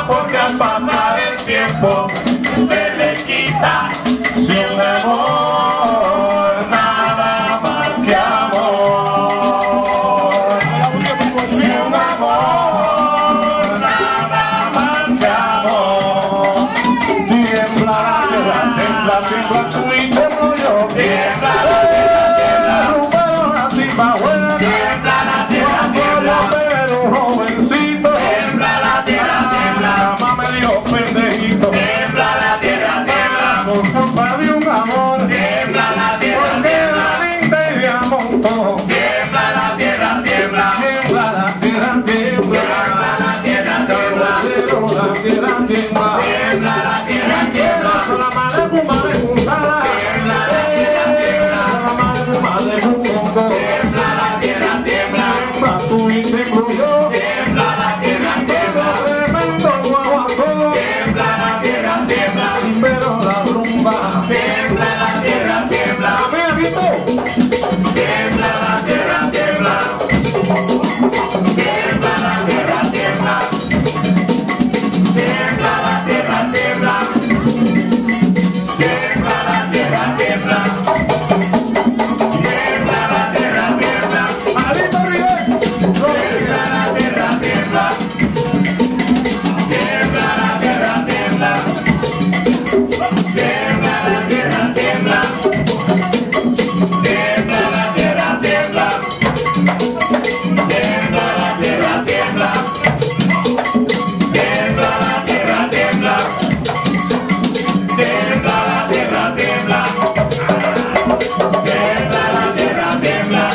porque al pasar el tiempo se le quita. Sin amor, nada más que amor. Sin amor, nada más que amor. Tiembla la tierra, tiembla, tiembla tú y tiemblo yo. Tiembla la tierra, tiembla, rumbo la timba buena. Tiembla la tierra, tiembla, pero jovencito. Tiembla la tierra, tiembla, mamá me dijo pendejito. Tiembla la tierra, tiembla, por culpa de un amor. Tiembla la tierra, tiembla, porque la vida y a montón. Tiembla la tierra, tiembla, tiembla la tierra, tiembla, tiembla la tierra, tiembla, la tierra, tiembla, tiembla la tierra, tiembla, la madre fumada en un sala. Tiembla la tierra, tiembla, la madre fumada en un congo. Tiembla la tierra, tiembla, tiembla tú y tiemblo yo. Tiembla la tierra, tiembla, tremendo guaguancó. Tiembla la tierra, tiembla, pero la rumba. Tiembla la tierra, tiembla, amiguito. Tiembla la tierra, tiembla. Tiembla la tierra, tiembla. Tiembla la tierra, tiembla. Tiembla la tierra, tiembla. Tiembla la tierra, tiembla. Marito Rivera. Tiembla la tierra, tiembla. Tiembla la tierra, tiembla. Tiembla la tierra, tiembla. Tiembla la tierra, tiembla. Tiembla la tierra, tiembla. Tiembla la tierra, tiembla. Tiembla la tierra, tiembla. Tiembla la tierra, tiembla.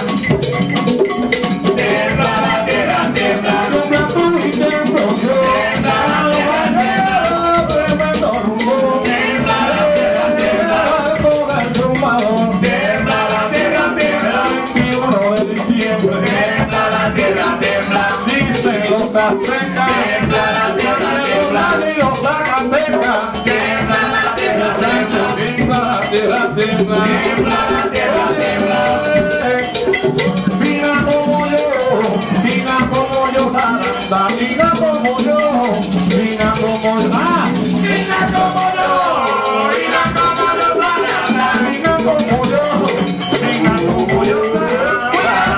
Tiembla la tierra, tiembla. Tiembla tú y tiemblo yo. Tiembla la tierra, tiembla. Tremendo rumbo. Tiembla la tierra, tiembla. Todo el rumbador. Tiembla la tierra, tiembla. 21 de diciembre. Tiembla la tierra, tiembla. Dicen los aztecas. Tiembla la tierra, tiembla. Y los zacatecas. Tiembla la tierra, tiembla. Tiembla la tierra, tiembla. Tiembla la tierra, tiembla. Mira como yo, Saranda. Mira como yo, mira como yo. ¡Ah! Mira como yo, mira como yo, Saranda. Mira como yo, mira como yo, Saranda.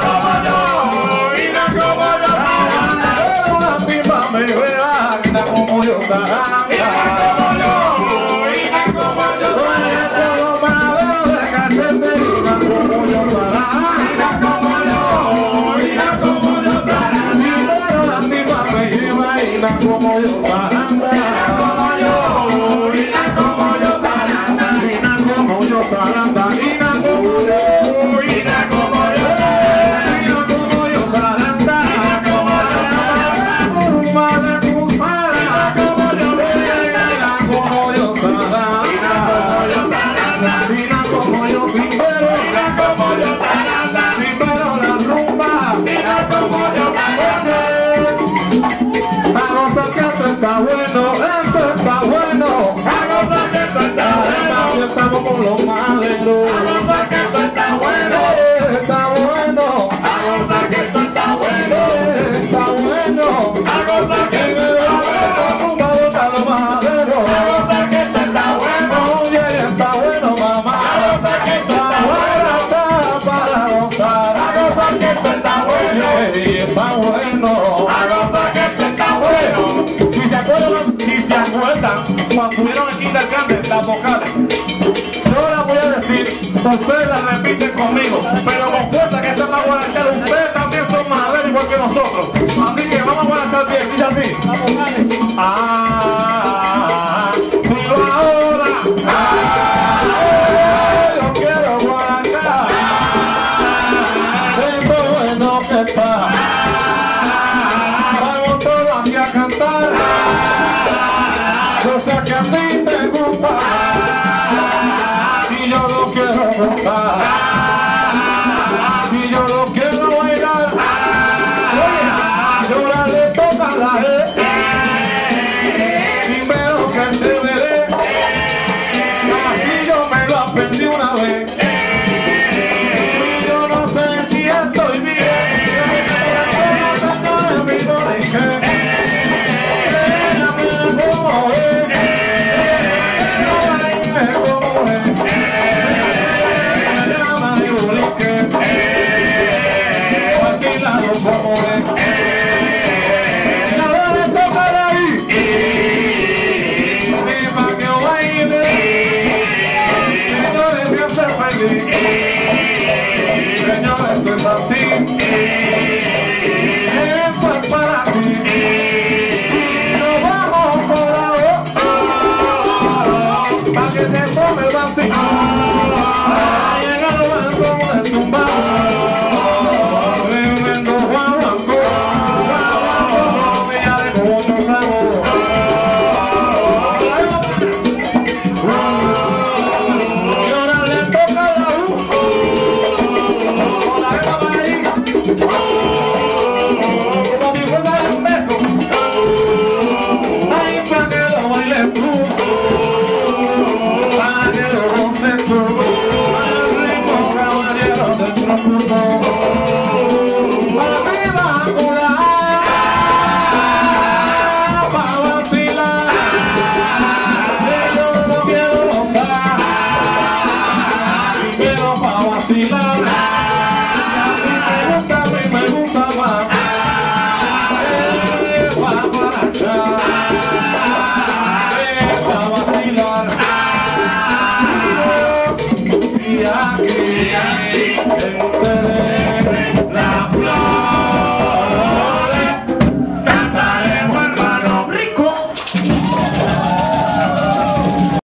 Mira como yo, Saranda. Pero la timba me vea, mira como yo, Saranda. Mira como yo, mira como yo, Saranda. Los maderos de cachete, mira como yo, Saranda. Mira como yo, mira como yo, Saranda. Pero la timba me lleva, mira como yo, Saranda. Mira como yo, mira como yo, Saranda. Mira como yo, Saranda. Mira como yo, mira como yo, mira como yo, Saranda. Mira como yo, Saranda. Mira como yo, mira como yo, Saranda. Mira como yo, Pimpero. Mira como yo, Saranda. Pimpero la rumba. Mira como yo, Saranda. A gozar que esto está bueno, esto está bueno. A gozar que esto está bueno. Estamos con los maderos. A gozar que esto está bueno. Está bueno. A gozar que esto está bueno. Está bueno. A gozar que esto está bueno. Rumba de los maderos. A gozar que esto está bueno. Oye, está bueno, mamá. A gozar que esto está bueno. Está para gozar. A gozar que esto está bueno. Está bueno. A gozar que esto está bueno. Si se acuerdan cuando tuvieron aquí en Alcalde las vocales, yo las voy a decir, ustedes las repiten conmigo, pero con fuerza, que esta es la buena charla. Ustedes también son maderos igual que nosotros, así que vamos a estar bien, dice así. Digo ahora, yo quiero guaracar, esto bueno que está. Vamos todos aquí a cantar. Yo sé que a ti te gusta y yo lo quiero gozar y yo lo quiero bailar. Oye, ahora le toca la E y veo que se ve.